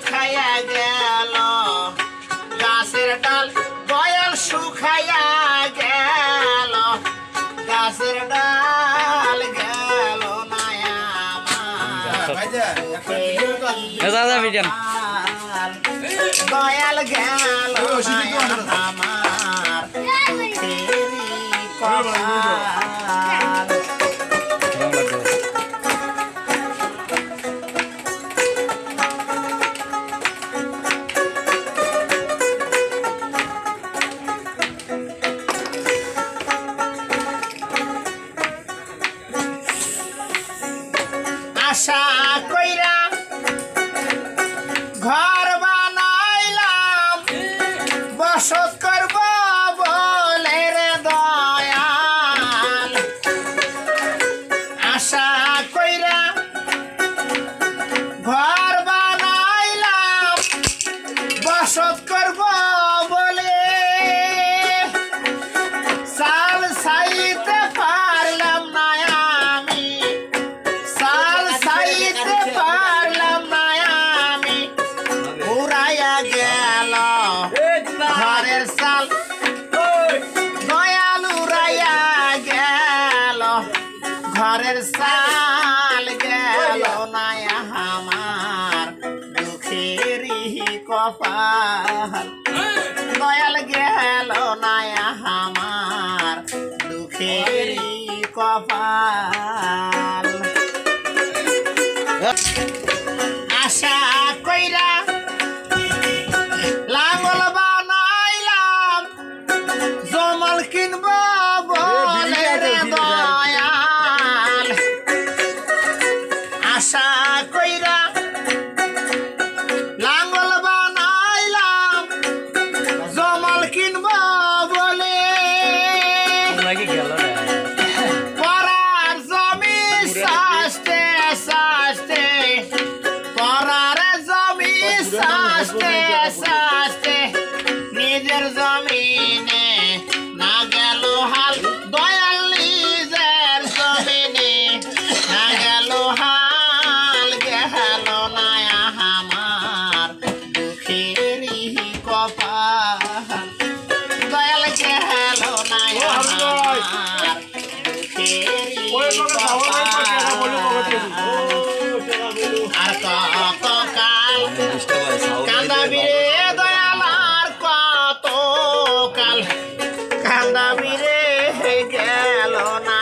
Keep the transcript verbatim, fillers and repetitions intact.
শুকাইয়া গেল গাছের ডাল দয়াল শুকাইয়া গেল গাছের ডাল গেল না দয়াল গেল আমার কপাল আশা কইরা ঘর বানাইলাম বসত করব বলে রে দয়াল আশা কইরা ঘর বানাইলাম বসত করব বলে সাল সাইতে পারলাম না আমি সাল সাইতে পারলাম না আমি উড়াইয়া গেল ঘরের সাল দয়াল উড়াইয়া গেল ঘরের সাল গেল না আমার দুঃখেরই কপাল দয়াল গেল না আমার দুঃখেরই কপাল আশা কইরা লাঙ্গল বানাইলাম জমল কিনব বলে রে দয়াল আশা কইরা লাঙ্গল বানাইলাম জমল কিনব বলে পরার জমি সাস্তে সাস্তে পরার জমি সাস্তে সাস্তে নিজের জমিনে না গেল হাল দয়াল নিজের জমিনে না গেল হাল গেল না আমার দুঃখেরই কপাল দয়াল গেল না আমার দুঃখেরই কপাল আর কত কাল কান্দাবি রে দয়াল আর কত কাল কান্দাবি রে গেল না